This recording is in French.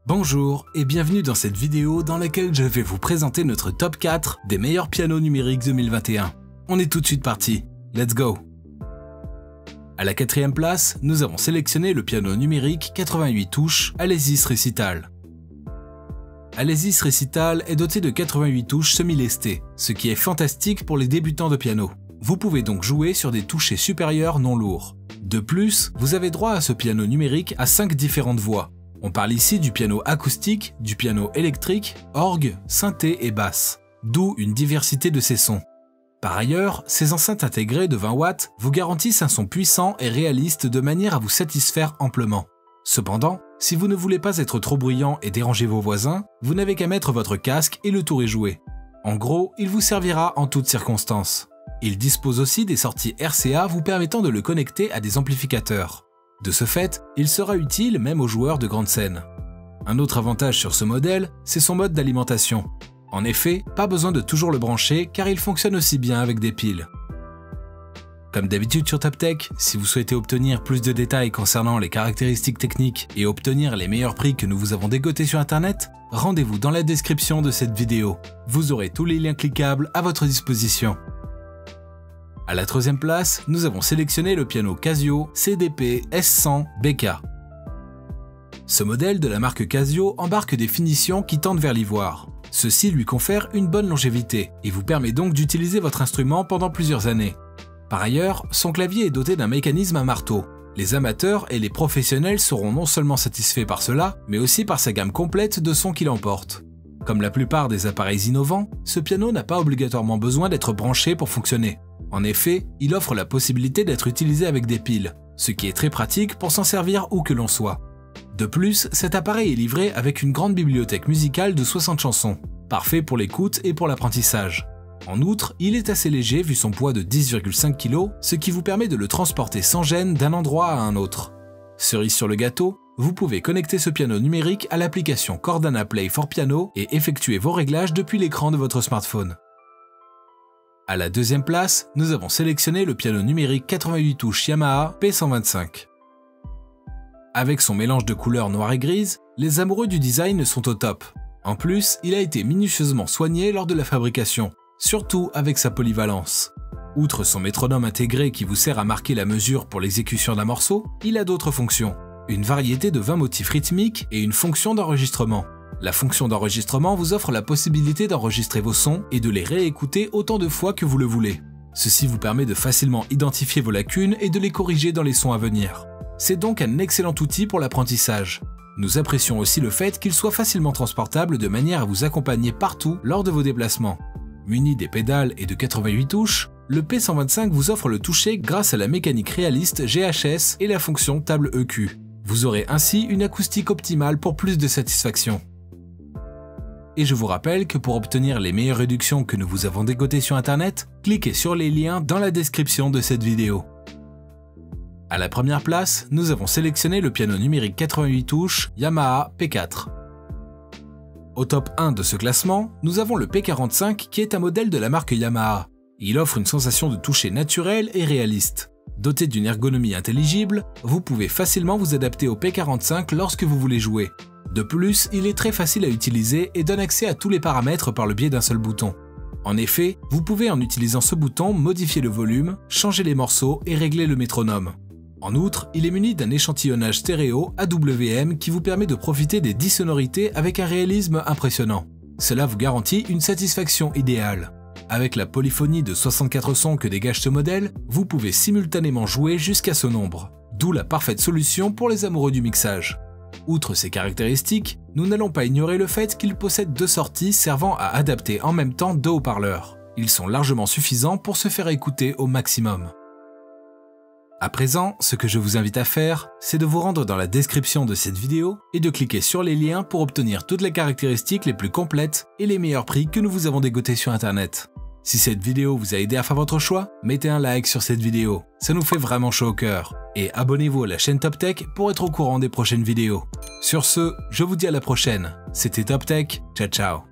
Bonjour et bienvenue dans cette vidéo dans laquelle je vais vous présenter notre top 4 des meilleurs pianos numériques 2021. On est tout de suite parti, let's go! À la quatrième place, nous avons sélectionné le piano numérique 88 touches Alesis Recital. Alesis Recital est doté de 88 touches semi-lestées, ce qui est fantastique pour les débutants de piano. Vous pouvez donc jouer sur des touchés supérieurs non lourds. De plus, vous avez droit à ce piano numérique à 5 différentes voix. On parle ici du piano acoustique, du piano électrique, orgue, synthé et basse, d'où une diversité de ces sons. Par ailleurs, ces enceintes intégrées de 20 watts vous garantissent un son puissant et réaliste de manière à vous satisfaire amplement. Cependant, si vous ne voulez pas être trop bruyant et déranger vos voisins, vous n'avez qu'à mettre votre casque et le tour est joué. En gros, il vous servira en toutes circonstances. Il dispose aussi des sorties RCA vous permettant de le connecter à des amplificateurs. De ce fait, il sera utile même aux joueurs de grande scène. Un autre avantage sur ce modèle, c'est son mode d'alimentation. En effet, pas besoin de toujours le brancher car il fonctionne aussi bien avec des piles. Comme d'habitude sur TopTech, si vous souhaitez obtenir plus de détails concernant les caractéristiques techniques et obtenir les meilleurs prix que nous vous avons dégotés sur internet, rendez-vous dans la description de cette vidéo. Vous aurez tous les liens cliquables à votre disposition. À la troisième place, nous avons sélectionné le piano Casio CDP S100 BK. Ce modèle de la marque Casio embarque des finitions qui tendent vers l'ivoire. Ceci lui confère une bonne longévité et vous permet donc d'utiliser votre instrument pendant plusieurs années. Par ailleurs, son clavier est doté d'un mécanisme à marteau. Les amateurs et les professionnels seront non seulement satisfaits par cela, mais aussi par sa gamme complète de sons qu'il emporte. Comme la plupart des appareils innovants, ce piano n'a pas obligatoirement besoin d'être branché pour fonctionner. En effet, il offre la possibilité d'être utilisé avec des piles, ce qui est très pratique pour s'en servir où que l'on soit. De plus, cet appareil est livré avec une grande bibliothèque musicale de 60 chansons, parfait pour l'écoute et pour l'apprentissage. En outre, il est assez léger vu son poids de 10,5 kg, ce qui vous permet de le transporter sans gêne d'un endroit à un autre. Cerise sur le gâteau, vous pouvez connecter ce piano numérique à l'application Cordana Play for Piano et effectuer vos réglages depuis l'écran de votre smartphone. À la deuxième place, nous avons sélectionné le piano numérique 88 touches Yamaha P125. Avec son mélange de couleurs noire et grise, les amoureux du design sont au top. En plus, il a été minutieusement soigné lors de la fabrication, surtout avec sa polyvalence. Outre son métronome intégré qui vous sert à marquer la mesure pour l'exécution d'un morceau, il a d'autres fonctions. Une variété de 20 motifs rythmiques et une fonction d'enregistrement. La fonction d'enregistrement vous offre la possibilité d'enregistrer vos sons et de les réécouter autant de fois que vous le voulez. Ceci vous permet de facilement identifier vos lacunes et de les corriger dans les sons à venir. C'est donc un excellent outil pour l'apprentissage. Nous apprécions aussi le fait qu'il soit facilement transportable de manière à vous accompagner partout lors de vos déplacements. Muni des pédales et de 88 touches, le P125 vous offre le toucher grâce à la mécanique réaliste GHS et la fonction table EQ. Vous aurez ainsi une acoustique optimale pour plus de satisfaction. Et je vous rappelle que pour obtenir les meilleures réductions que nous vous avons dégotées sur internet, cliquez sur les liens dans la description de cette vidéo. À la première place, nous avons sélectionné le piano numérique 88 touches Yamaha P4. Au top 1 de ce classement, nous avons le P45 qui est un modèle de la marque Yamaha. Il offre une sensation de toucher naturelle et réaliste. Doté d'une ergonomie intelligible, vous pouvez facilement vous adapter au P45 lorsque vous voulez jouer. De plus, il est très facile à utiliser et donne accès à tous les paramètres par le biais d'un seul bouton. En effet, vous pouvez en utilisant ce bouton modifier le volume, changer les morceaux et régler le métronome. En outre, il est muni d'un échantillonnage stéréo AWM qui vous permet de profiter des 10 sonorités avec un réalisme impressionnant. Cela vous garantit une satisfaction idéale. Avec la polyphonie de 64 sons que dégage ce modèle, vous pouvez simultanément jouer jusqu'à ce nombre, d'où la parfaite solution pour les amoureux du mixage. Outre ces caractéristiques, nous n'allons pas ignorer le fait qu'il possède 2 sorties servant à adapter en même temps 2 haut-parleurs. Ils sont largement suffisants pour se faire écouter au maximum. À présent, ce que je vous invite à faire, c'est de vous rendre dans la description de cette vidéo et de cliquer sur les liens pour obtenir toutes les caractéristiques les plus complètes et les meilleurs prix que nous vous avons dégotés sur internet. Si cette vidéo vous a aidé à faire votre choix, mettez un like sur cette vidéo, ça nous fait vraiment chaud au cœur. Et abonnez-vous à la chaîne TopTech pour être au courant des prochaines vidéos. Sur ce, je vous dis à la prochaine. C'était TopTech, ciao ciao.